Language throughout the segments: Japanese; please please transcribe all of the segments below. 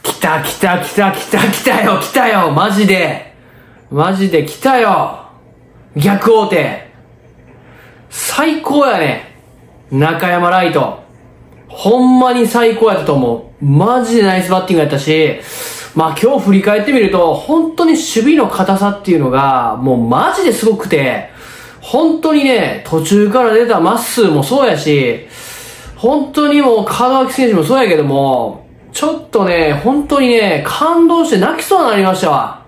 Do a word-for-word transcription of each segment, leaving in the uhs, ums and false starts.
来た来た来た来た来たよ来たよマジで。マジで来たよ。逆王手。最高やね。中山ライト。ほんまに最高やったと思う。マジでナイスバッティングやったし、まあ今日振り返ってみると、本当に守備の硬さっていうのが、もうマジですごくて、本当にね、途中から出たマッスーもそうやし、本当にもう門脇選手もそうやけども、ちょっとね、本当にね、感動して泣きそうになりましたわ。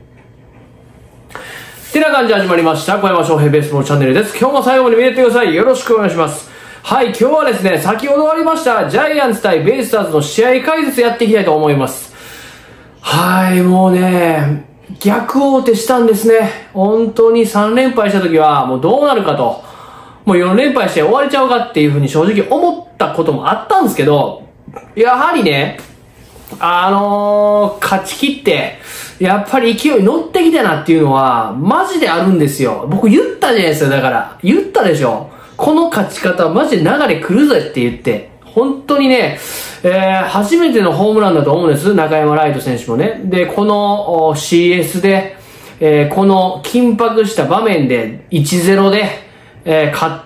てな感じで始まりました。小山翔平ベースボールチャンネルです。今日も最後まで見てってください。よろしくお願いします。はい、今日はですね、先ほど終わりました、ジャイアンツ対ベイスターズの試合解説やっていきたいと思います。はい、もうね、逆王手したんですね。本当にさん連敗した時は、もうどうなるかと。もうよん連敗して終われちゃうかっていうふうに正直思ったこともあったんですけど、やはりね、あのー、勝ち切って、やっぱり勢い乗ってきたなっていうのは、マジであるんですよ。僕言ったじゃないですか、だから。言ったでしょ。この勝ち方はマジで流れ来るぜって言って。本当にね、えー、初めてのホームランだと思うんです。中山ライト選手もね。で、この シーエス で、えー、この緊迫した場面でいちたいゼロで、えー、勝って、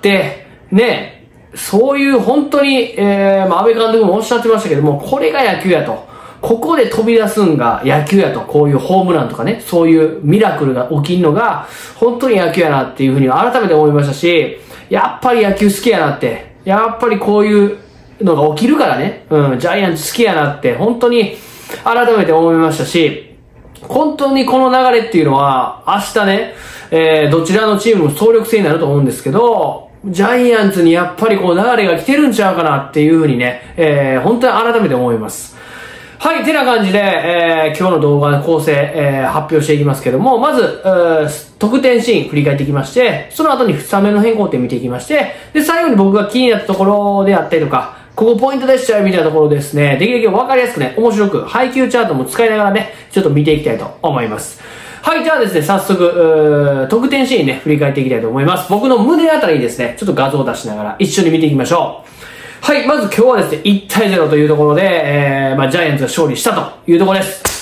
ね、そういう本当に、えー、まあ、安倍監督もおっしゃってましたけども、これが野球やと。ここで飛び出すんが野球やと。こういうホームランとかね、そういうミラクルが起きんのが、本当に野球やなっていうふうに改めて思いましたし、やっぱり野球好きやなって。やっぱりこういうのが起きるからね。うん、ジャイアンツ好きやなって、本当に改めて思いましたし、本当にこの流れっていうのは、明日ね、えー、どちらのチームも総力戦になると思うんですけど、ジャイアンツにやっぱりこう流れが来てるんちゃうかなっていうふうにね、えー、本当に改めて思います。はい、てな感じで、えー、今日の動画の構成、えー、発表していきますけども、まず、えー、得点シーン振り返っていきまして、その後にスタメンの変更点見ていきまして、で、最後に僕が気になったところであったりとか、ここポイントでしたよみたいなところですね、できるだけ分かりやすくね、面白く、配球チャートも使いながらね、ちょっと見ていきたいと思います。はい、じゃあですね、早速、得点シーンね、振り返っていきたいと思います。僕の胸あたりにですね、ちょっと画像を出しながら一緒に見ていきましょう。はい、まず今日はですね、いちたいゼロというところで、えー、まあ、ジャイアンツが勝利したというところです。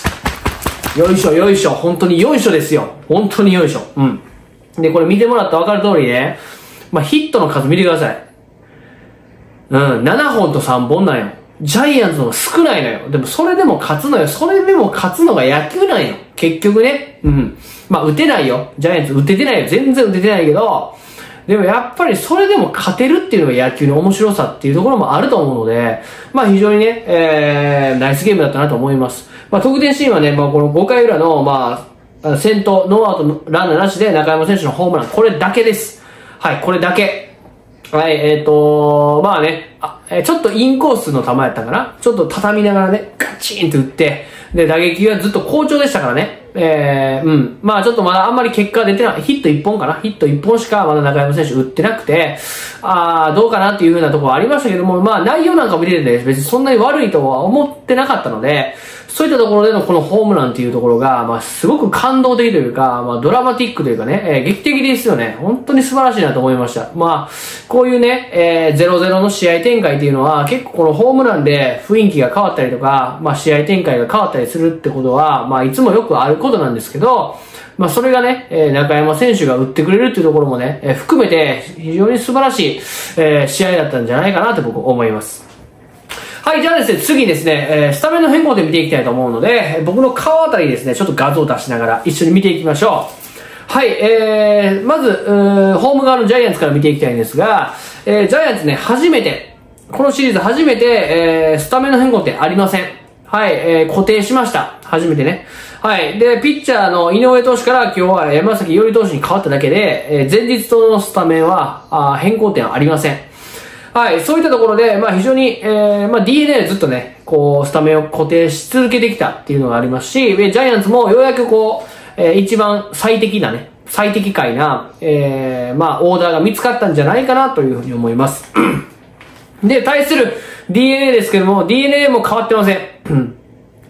よいしょ、よいしょ、本当によいしょですよ。本当によいしょ。うん。で、これ見てもらったら分かる通りね、まあ、ヒットの数見てください。うん、ななほんとさんぼんなんよ。ジャイアンツの方が少ないのよ。でもそれでも勝つのよ。それでも勝つのが野球なんよ。結局ね。うん。まあ、打てないよ。ジャイアンツ打ててないよ。全然打ててないけど、でもやっぱりそれでも勝てるっていうのが野球の面白さっていうところもあると思うので、まあ非常にね、えー、ナイスゲームだったなと思います。まあ得点シーンはね、まあこのごかい裏の、まあ、先頭、ノーアウトランナーなしで中山選手のホームラン、これだけです。はい、これだけ。はい、えっと、まあね、あ、えー、ちょっとインコースの球やったかな。ちょっと畳みながらね、ガチンと打って、で、打撃はずっと好調でしたからね。えー、うん。まあちょっとまだあんまり結果出てない。ヒットいっぽんかなヒットいっぽんしかまだ中山選手打ってなくて、あー、どうかなっていう風なところはありましたけども、まあ内容なんか見ててね、別にそんなに悪いとは思ってなかったので、そういったところでのこのホームランっていうところが、まあすごく感動的というか、まあドラマティックというかね、えー、劇的ですよね。本当に素晴らしいなと思いました。まあ、こういうね、えー、ゼロゼロの試合展開っていうのは、結構このホームランで雰囲気が変わったりとか、まあ試合展開が変わったりするってことは、まあいつもよくあることなんですけど、まあそれがね、えー、中山選手が打ってくれるっていうところもね、えー、含めて非常に素晴らしい、えー、試合だったんじゃないかなと僕思います。はい、じゃあですね、次ですね、えー、スタメンの変更で見ていきたいと思うので、僕の顔あたりですね、ちょっと画像を出しながら一緒に見ていきましょう。はい、えー、まず、ホーム側のジャイアンツから見ていきたいんですが、えー、ジャイアンツね、初めて、このシリーズ初めて、えー、スタメンの変更ってありません。はい、えー、固定しました。初めてね。はい。で、ピッチャーの井上投手から今日は山崎伊織投手に変わっただけで、えー、前日とのスタメンは、あ変更点はありません。はい、そういったところで、まあ非常に、えー、まあ ディーエヌエー ずっとね、こう、スタメンを固定し続けてきたっていうのがありますし、ジャイアンツもようやくこう、えー、一番最適なね、最適解な、えー、まあオーダーが見つかったんじゃないかなというふうに思います。で、対する ディーエヌエー ですけども、ディーエヌエー も変わってません。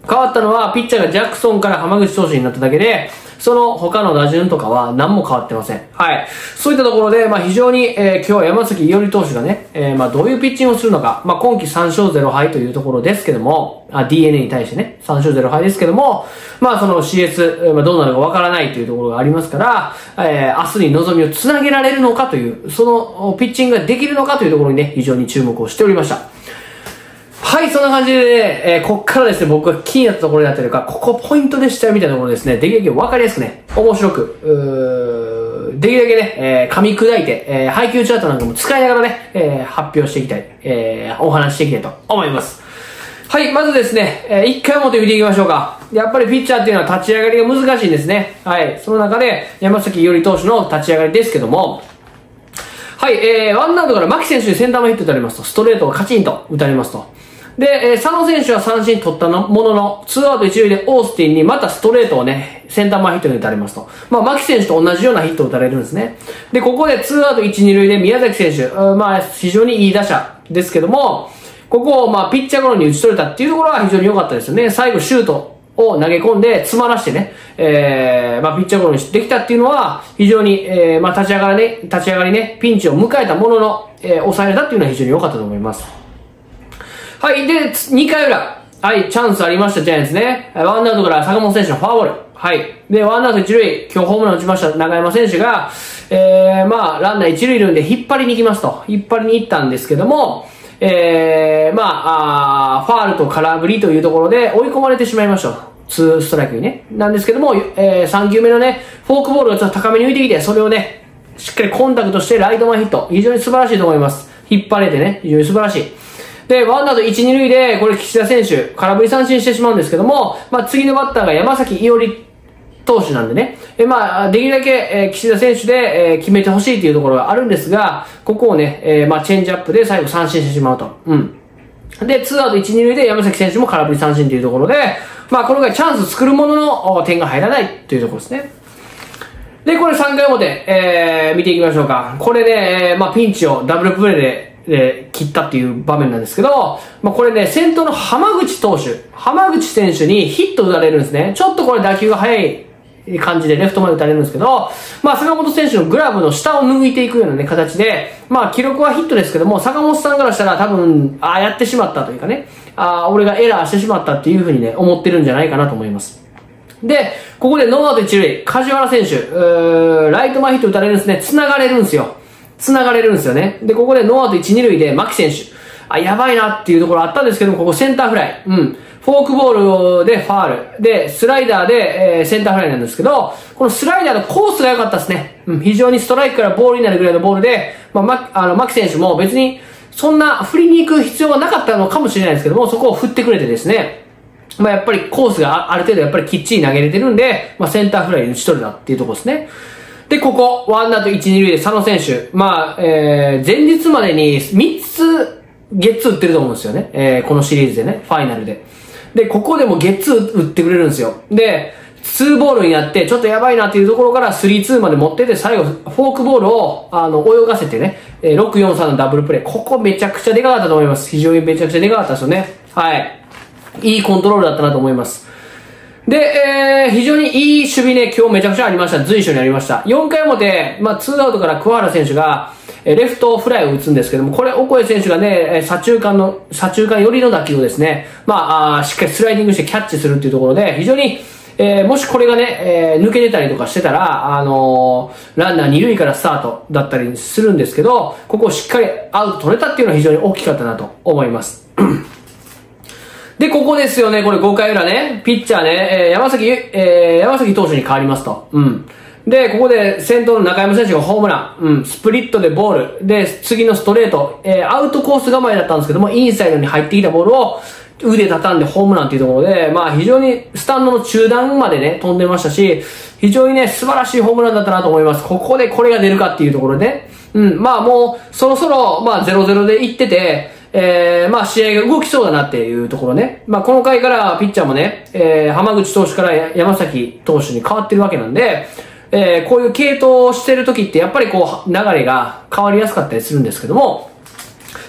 変わったのは、ピッチャーがジャクソンから浜口投手になっただけで、その他の打順とかは何も変わってません。はい。そういったところで、まあ非常に、えー、今日は山崎伊織投手がね、えー、まあどういうピッチングをするのか、まあ今季さんしょうゼロはいというところですけども、あ、ディーエヌエー に対してね、さんしょうゼロはいですけども、まあその シーエス、えー、まあどうなるかわからないというところがありますから、えー、明日に望みをつなげられるのかという、そのピッチングができるのかというところにね、非常に注目をしておりました。はい、そんな感じで、ね、えー、こっからですね、僕が気になったところだったりとか、ここポイントでしたよみたいなところですね、できるだけ分かりやすくね、面白く、うーできるだけね、えー、噛み砕いて、えー、配球チャートなんかも使いながらね、えー、発表していきたい、えー、お話していきたいと思います。はい、まずですね、えー、いっかい表見ていきましょうか。やっぱりピッチャーっていうのは立ち上がりが難しいんですね。はい、その中で山崎伊織投手の立ち上がりですけども、はい、えー、ワンアウトから牧選手にセンター前ヒット打たれますと、ストレートをカチンと打たれますと。で、えー、佐野選手は三振取ったのものの、ツーアウト一塁でオースティンにまたストレートをね、センター前ヒットに打たれますと。まあ、牧選手と同じようなヒットを打たれるんですね。で、ここでツーアウト一、二塁で宮崎選手、まあ、非常にいい打者ですけども、ここをまあ、ピッチャーゴロに打ち取れたっていうところは非常に良かったですよね。最後シュートを投げ込んで、詰まらしてね、えー、まあ、ピッチャーゴロにできたっていうのは、非常に、えー、まあ、立ち上がりね、立ち上がりね、ピンチを迎えたものの、えー、抑えれたっていうのは非常に良かったと思います。はい。で、にかい裏。はい。チャンスありました、ジャイアンツね。ワンアウトから坂本選手のフォアボール。はい。で、ワンアウト一塁。今日ホームラン打ちました中山選手が、えー、まあ、ランナー一塁いるんで引っ張りに行きますと。引っ張りに行ったんですけども、えー、まあ、あファールと空振りというところで追い込まれてしまいました。ツーストライクにね。なんですけども、えー、さん球目のね、フォークボールがちょっと高めに浮いてきて、それをね、しっかりコンタクトしてライト前ヒット。非常に素晴らしいと思います。引っ張れてね、非常に素晴らしい。で、ワンアウトいち、に塁で、これ岸田選手、空振り三振してしまうんですけども、まあ次のバッターが山崎伊織投手なんでね、えまあできるだけ、えー、岸田選手で、えー、決めてほしいというところがあるんですが、ここをね、えー、まあチェンジアップで最後三振してしまうと。うん。で、ツーアウトいち、に塁で山崎選手も空振り三振というところで、まあこの回チャンス作るものの点が入らないというところですね。で、これさんかい表、えー、見ていきましょうか。これで、えー、まあピンチをダブルプレーで、で、切ったっていう場面なんですけど、まあこれね、先頭の浜口投手、浜口選手にヒット打たれるんですね。ちょっとこれ打球が速い感じでレフトまで打たれるんですけど、まあ坂本選手のグラブの下を抜いていくようなね、形で、まあ記録はヒットですけども、坂本さんからしたら多分、ああやってしまったというかね、ああ、俺がエラーしてしまったっていうふうにね、思ってるんじゃないかなと思います。で、ここでノーアウト一塁、梶原選手、うーライト前ヒット打たれるんですね、繋がれるんですよ。繋がれるんですよね。で、ここでノーアウトいち、に塁で牧選手。あ、やばいなっていうところあったんですけども、ここセンターフライ。うん。フォークボールでファール。で、スライダーで、えー、センターフライなんですけど、このスライダーのコースが良かったですね。うん。非常にストライクからボールになるぐらいのボールで、まあ、ま、あの、牧選手も別に、そんな振りに行く必要がなかったのかもしれないですけども、そこを振ってくれてですね、まあ、やっぱりコースがある程度やっぱりきっちり投げれてるんで、まあ、センターフライに打ち取れたっていうところですね。で、ここ、ワンアウトいち、に塁で佐野選手。まあ、えー、前日までにみっつゲッツー打ってると思うんですよね。えー、このシリーズでね、ファイナルで。で、ここでもゲッツー打ってくれるんですよ。で、ツーボールになって、ちょっとやばいなっていうところからスリーツーまで持ってて、最後、フォークボールを、あの、泳がせてね、えー、ろくよんさんのダブルプレー。ここめちゃくちゃでかかったと思います。非常にめちゃくちゃでかかったですよね。はい。いいコントロールだったなと思います。で、えー、非常にいい守備ね、今日めちゃくちゃありました。随所にありました。よんかい表、まあ、ツーアウトから桑原選手が、えレフトフライを打つんですけども、これ、オコエ選手がね、左中間の、左中間寄りの打球をですね、まあ、あしっかりスライディングしてキャッチするっていうところで、非常に、えー、もしこれがね、えー、抜けてたりとかしてたら、あのー、ランナー二塁からスタートだったりするんですけど、ここをしっかりアウト取れたっていうのは非常に大きかったなと思います。で、ここですよね、これごかい裏ね、ピッチャーね、えー、山崎、えー、山崎投手に変わりますと。うん。で、ここで先頭の中山選手がホームラン、うん、スプリットでボール、で、次のストレート、えー、アウトコース構えだったんですけども、インサイドに入ってきたボールを腕畳んでホームランっていうところで、まあ非常にスタンドの中段までね、飛んでましたし、非常にね、素晴らしいホームランだったなと思います。ここでこれが出るかっていうところで、うん、まあもう、そろそろ、まあゼロゼロでいってて、えー、まあ試合が動きそうだなっていうところね。まあこの回からピッチャーもね、えー、浜口投手から山崎投手に変わってるわけなんで、えー、こういう系統をしてる時ってやっぱりこう流れが変わりやすかったりするんですけども、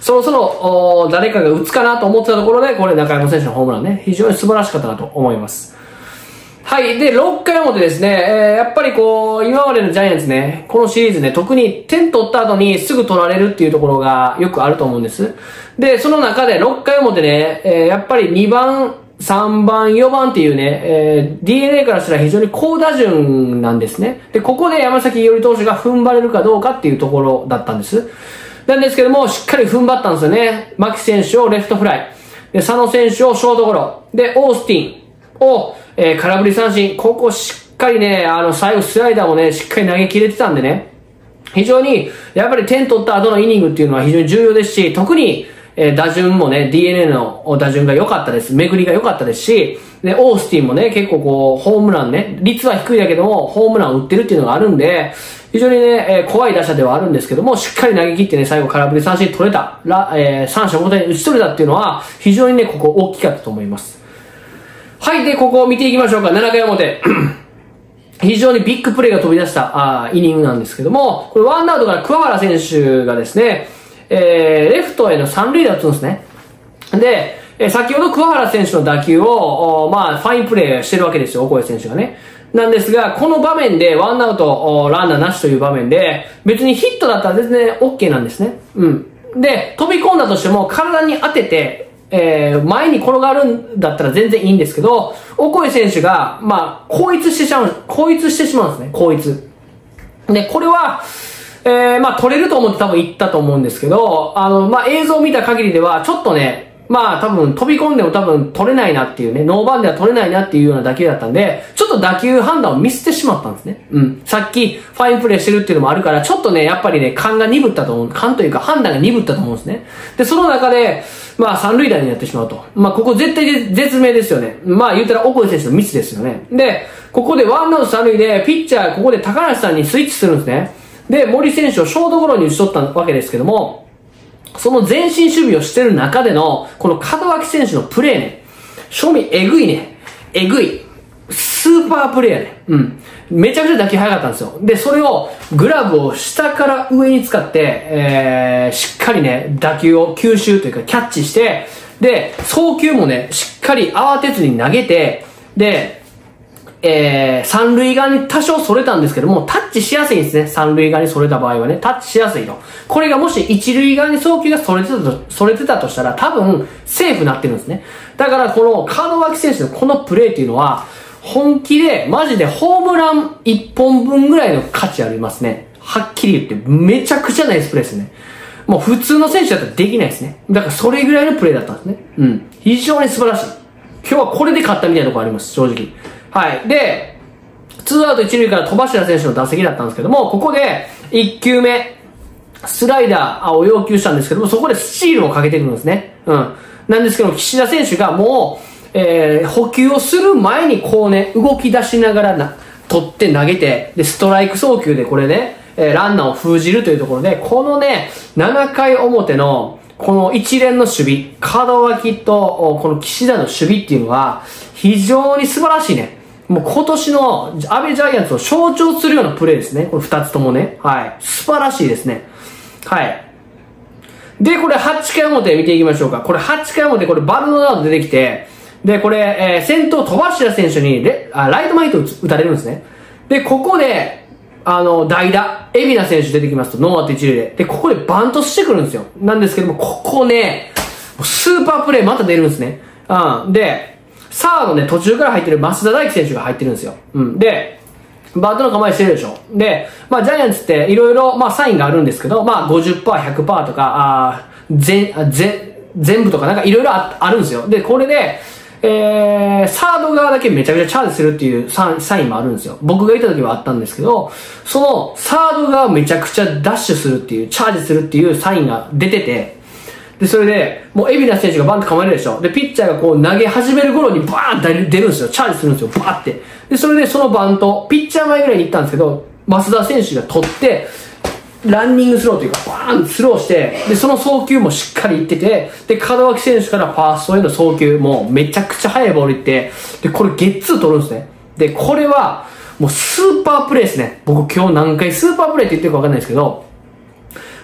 そろそろ、お誰かが打つかなと思ってたところで、これ中山選手のホームランね、非常に素晴らしかったなと思います。はい。で、ろっかい表ですね、えー、やっぱりこう、今までのジャイアンツね、このシリーズね、特に点取った後にすぐ取られるっていうところがよくあると思うんです。で、その中でろっかい表ね、えー、やっぱりにばん、さんばん、よばんっていうね、えー、ディーエヌエー からしたら非常に高打順なんですね。で、ここで山崎伊織投手が踏ん張れるかどうかっていうところだったんです。なんですけども、しっかり踏ん張ったんですよね。牧選手をレフトフライ。で、佐野選手をショートゴロ。で、オースティンを、えー、空振り三振。ここしっかりね、あの、最後スライダーもね、しっかり投げ切れてたんでね。非常に、やっぱり点取った後のイニングっていうのは非常に重要ですし、特に、えー、打順もね、ディーエヌエー の打順が良かったです。巡りが良かったですし、で、オースティンもね、結構こう、ホームランね、率は低いだけども、ホームランを打ってるっていうのがあるんで、非常にね、えー、怖い打者ではあるんですけども、しっかり投げ切ってね、最後空振り三振取れた、ら、えー、三者凡退に打ち取れたっていうのは、非常にね、ここ大きかったと思います。はい、で、ここを見ていきましょうか。ななかい表。非常にビッグプレーが飛び出したあイニングなんですけども、これワンアウトから桑原選手がですね、えー、レフトへの三塁打打つんですね。で、えー、先ほど桑原選手の打球を、まあ、ファインプレーしてるわけですよ、オコエ選手がね。なんですが、この場面でワンアウト、ランナーなしという場面で、別にヒットだったら全然 OK なんですね。うん。で、飛び込んだとしても体に当てて、えー、前に転がるんだったら全然いいんですけど、オコエ選手が、まあ、後逸してしまう、後逸してしまうんですね、後逸。で、これは、えー、まあ、取れると思って多分言ったと思うんですけど、あの、まあ、映像を見た限りでは、ちょっとね、まあ、多分飛び込んでも多分取れないなっていうね、ノーバンでは取れないなっていうような打球だったんで、ちょっと打球判断をミスってしまったんですね。うん。さっき、ファインプレーしてるっていうのもあるから、ちょっとね、やっぱりね、勘が鈍ったと思う、勘というか判断が鈍ったと思うんですね。で、その中で、まあ、三塁打になってしまうと。まあ、ここ絶対で絶命ですよね。まあ、言うたら、オコエ選手のミスですよね。で、ここでワンアウト三塁で、ピッチャー、ここで高梨さんにスイッチするんですね。で、森選手をショートゴロに打ち取ったわけですけども、その前進守備をしてる中での、この門脇選手のプレーね、正味えぐいね。えぐい。スーパープレーやね。うん。めちゃくちゃ打球速かったんですよ。で、それを、グラブを下から上に使って、えー、しっかりね、打球を吸収というかキャッチして、で、送球もね、しっかり慌てずに投げて、で、えー、三塁側に多少逸れたんですけども、タッチしやすいんですね。三塁側に逸れた場合はね、タッチしやすいと。これがもし一塁側に送球が逸れてたと、逸れてたとしたら、多分、セーフになってるんですね。だから、この門脇選手のこのプレーっていうのは、本気で、マジでホームランいっぽんぶんぐらいの価値ありますね。はっきり言って、めちゃくちゃナイスプレーですね。もう普通の選手だったらできないですね。だから、それぐらいのプレーだったんですね。うん。非常に素晴らしい。今日はこれで勝ったみたいなところあります、正直。はい。で、ツーアウト一塁から戸柱選手の打席だったんですけども、ここでいっきゅうめ、スライダーを要求したんですけども、そこでスチールをかけてくるんですね。うん。なんですけども、岸田選手がもう、えー、補給をする前にこうね、動き出しながらな、取って投げて、で、ストライク送球でこれね、えー、ランナーを封じるというところで、このね、ななかい表の、この一連の守備、門脇と、この岸田の守備っていうのは、非常に素晴らしいね。もう今年のアベジャイアンツを象徴するようなプレーですね。これ二つともね。はい。素晴らしいですね。はい。で、これはちかい表見ていきましょうか。これはちかい表、これバルドナード出てきて、で、これ、えー、先頭戸柱選手にレあライト前ヒット打たれるんですね。で、ここで、あの、代打、海老名選手出てきますと、ノーアウト一塁で。で、ここでバントしてくるんですよ。なんですけども、ここね、スーパープレーまた出るんですね。うん。で、サードね、途中から入ってる増田大輝選手が入ってるんですよ。うん。で、バットの構えしてるでしょ。で、まあ、ジャイアンツっていろいろ、まあ、サインがあるんですけど、まあ、ごじゅっパーセント、ひゃくパーセント とか、あ全、全、全部とかなんかいろいろあるんですよ。で、これで、えー、サード側だけめちゃくちゃチャージするっていうサインもあるんですよ。僕がいた時はあったんですけど、そのサード側めちゃくちゃダッシュするっていう、チャージするっていうサインが出てて、で、それで、もう、海老名選手がバンと構えるでしょ。で、ピッチャーがこう投げ始める頃にバーンって出るんですよ。チャージするんですよ。バーって。で、それでそのバント、ピッチャー前ぐらいに行ったんですけど、増田選手が取って、ランニングスローというか、バーンスローして、で、その送球もしっかりいってて、で、門脇選手からファーストへの送球もめちゃくちゃ速いボールいって、で、これゲッツー取るんですね。で、これは、もうスーパープレーですね。僕今日何回スーパープレーって言ってるかわかんないですけど、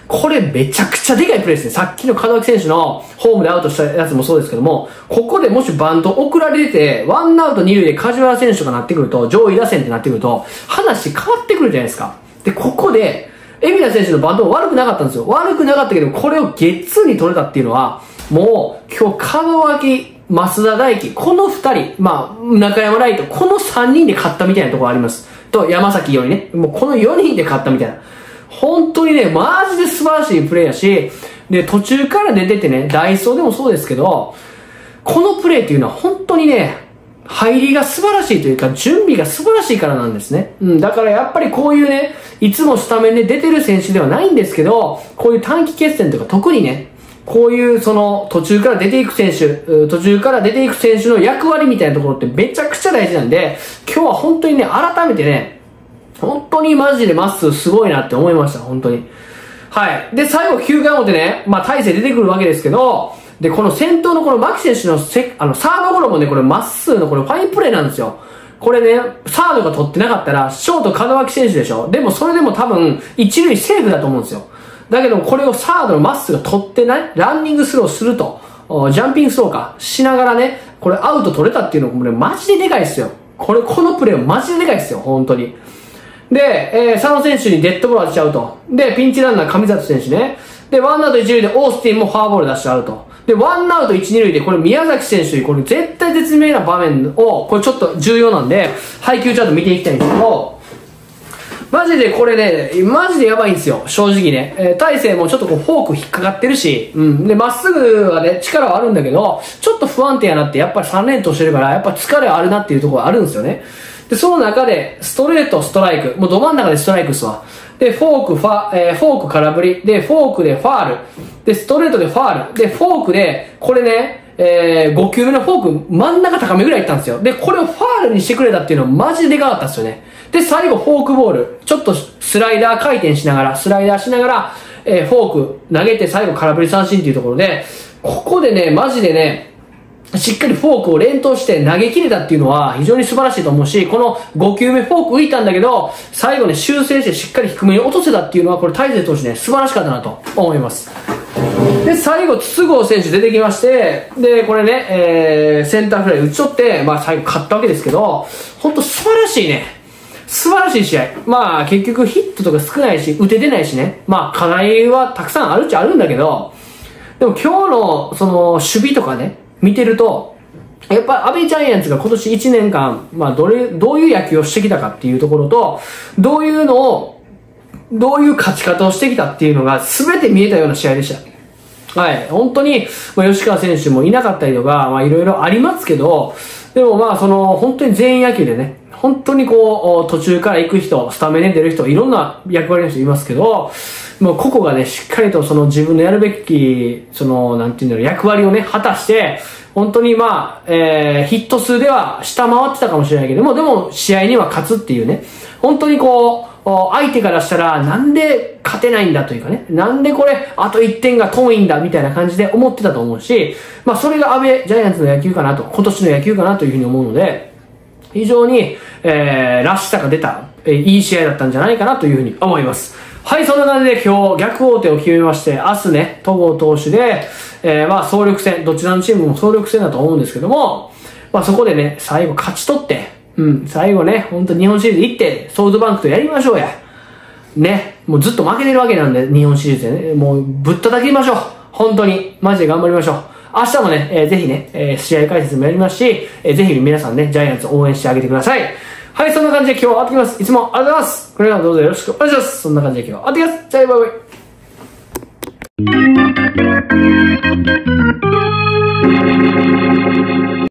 これめちゃくちゃでかいプレーですね。さっきの門脇選手のホームでアウトしたやつもそうですけども、ここでもしバント送られてて、ワンアウト二塁で梶原選手がなってくると、上位打線ってなってくると、話変わってくるじゃないですか。で、ここで、海老名選手のバントも悪くなかったんですよ。悪くなかったけど、これをゲッツーに取れたっていうのは、もう、今日門脇、増田大輝、この二人、まあ、中山ライト、この三人で勝ったみたいなところあります。と、山崎よりね、もうこのよにんで勝ったみたいな。本当にね、マジで素晴らしいプレーやし、で、途中から出ててね、ダイソーでもそうですけど、このプレーっていうのは本当にね、入りが素晴らしいというか、準備が素晴らしいからなんですね。うん、だからやっぱりこういうね、いつもスタメンで出てる選手ではないんですけど、こういう短期決戦とか特にね、こういうその途中から出ていく選手、途中から出ていく選手の役割みたいなところってめちゃくちゃ大事なんで、今日は本当にね、改めてね、本当にマジでまっすぐすごいなって思いました、本当に。はい。で、最後きゅうかい表ね、まあ大勢出てくるわけですけど、で、この先頭のこの牧選手のせあのサードゴロもね、これまっすぐのこれファインプレーなんですよ。これね、サードが取ってなかったら、ショート門脇選手でしょ。でもそれでも多分、一塁セーフだと思うんですよ。だけどこれをサードのまっすぐ取ってない、ランニングスローすると、ジャンピングスローか、しながらね、これアウト取れたっていうのもね、マジででかいですよ。これ、このプレーはマジででかいですよ、本当に。で、えー、佐野選手にデッドボール当てちゃうと。で、ピンチランナー上里選手ね。で、ワンアウト一塁でオースティンもフォアボール出しちゃうと。で、ワンアウト一二塁で、これ宮崎選手に、これ絶対絶命な場面を、これちょっと重要なんで、配球ちゃんと見ていきたいんですけど、マジでこれね、マジでやばいんですよ、正直ね。えー、大勢もちょっとこうフォーク引っかかってるし、うん。で、まっすぐはね、力はあるんだけど、ちょっと不安定やなって、やっぱりさん連投してるから、やっぱ疲れあるなっていうところがあるんですよね。で、その中で、ストレート、ストライク。もうど真ん中でストライクっすわ。で、フォーク、ファ、えー、フォーク空振り。で、フォークでファール。で、ストレートでファール。で、フォークで、これね、えー、ご球目のフォーク、真ん中高めぐらいいったんですよ。で、これをファールにしてくれたっていうのはマジででかかったっすよね。で、最後、フォークボール。ちょっとスライダー回転しながら、スライダーしながら、えー、フォーク投げて最後空振り三振っていうところで、ここでね、マジでね、しっかりフォークを連投して投げ切れたっていうのは非常に素晴らしいと思うし、このご球目フォーク浮いたんだけど、最後ね、修正してしっかり低めに落とせたっていうのは、これ大勢投手ね、素晴らしかったなと思います。で、最後、筒香選手出てきまして、で、これね、えー、センターフライ打ち取って、まあ最後勝ったわけですけど、ほんと素晴らしいね。素晴らしい試合。まあ結局ヒットとか少ないし、打ててないしね。まあ課題はたくさんあるっちゃあるんだけど、でも今日のその守備とかね、見てると、やっぱ安倍ジャイアンツが今年いちねんかん、まあどれ、どういう野球をしてきたかっていうところと、どういうのを、どういう勝ち方をしてきたっていうのが全て見えたような試合でした。はい。本当に、まあ、吉川選手もいなかったりとか、まあいろいろありますけど、でもまあその、本当に全員野球でね、本当にこう、途中から行く人、スタメンで出る人、いろんな役割の人いますけど、もう個々がね、しっかりとその自分のやるべき、その、なんていうんだろう、役割をね、果たして、本当にまあ、えー、ヒット数では下回ってたかもしれないけども、でも試合には勝つっていうね、本当にこう、相手からしたら、なんで勝てないんだというかね、なんでこれ、あといってんが遠いんだみたいな感じで思ってたと思うし、まあそれが安倍ジャイアンツの野球かなと、今年の野球かなというふうに思うので、非常に、えー、らしさが出た、えー、いい試合だったんじゃないかなというふうに思います。はい、そんな感じで今日逆王手を決めまして、明日ね、戸郷投手で、えー、まあ総力戦、どちらのチームも総力戦だと思うんですけども、まあそこでね、最後勝ち取って、うん、最後ね、ほんと日本シリーズ行って、ソフトバンクとやりましょうや。ね、もうずっと負けてるわけなんで、日本シリーズでね、もうぶったたきましょう。本当に、マジで頑張りましょう。明日もね、えー、ぜひね、えー、試合解説もやりますし、えー、ぜひ皆さんね、ジャイアンツ応援してあげてください。はい、そんな感じで今日は終わってきます。いつもありがとうございます。これからもどうぞよろしくお願いします。そんな感じで今日は終わってきます。じゃあ、バイバイ。